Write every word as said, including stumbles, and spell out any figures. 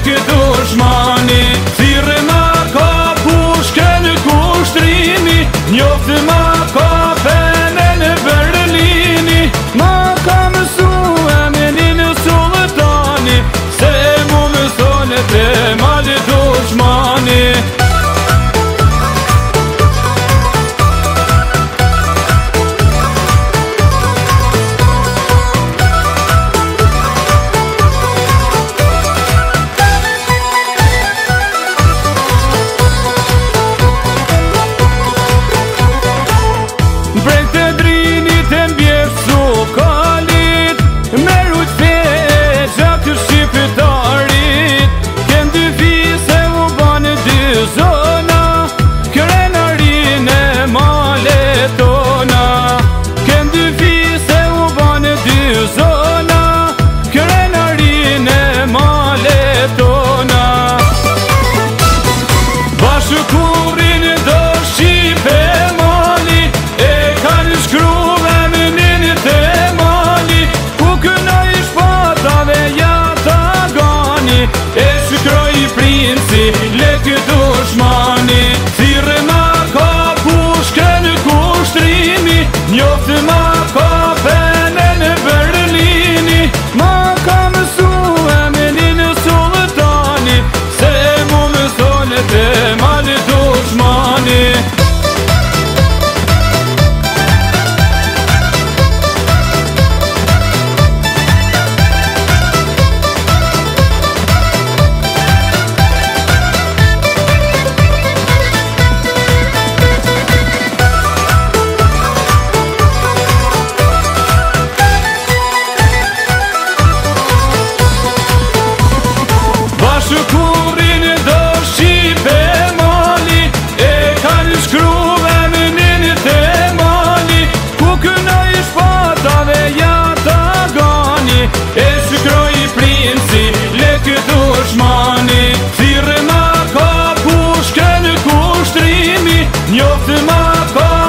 lek dushmani. Thirrë ma ka pushke në kushtrimi, njoftë ma ka pene në Berlini. Ma ka mësu eminin sultani, se mu mësone te malë dushmani. Brek të drinit e mbjef su kalit, merut fe gjakë shqiptarit. Kem dy fise u banë dy zona, krenarin e malet tona. Kem dy fise u banë dy zona, krenarin e malet tona. Bashkurin do Shqipe mali, e kanë shkruve mënin të mali. Ku kënoj shpatave ja ta gani, e shkroj princi lek dushmani. Thirrë ma ka pushke në kushtrimi, njoftë ma ka pene në Berlini. Ma ka mësu eminin sultani, se mu mësone te malë dushmani. Bashkurin do Shqipe mali, e kanë shkruve mënin të mali. Ku kënoj shpatave ja ta gani, e shkroj princi lek dushmani. Thirrë ma ka pushke në kushtrimi, njoftë ma ka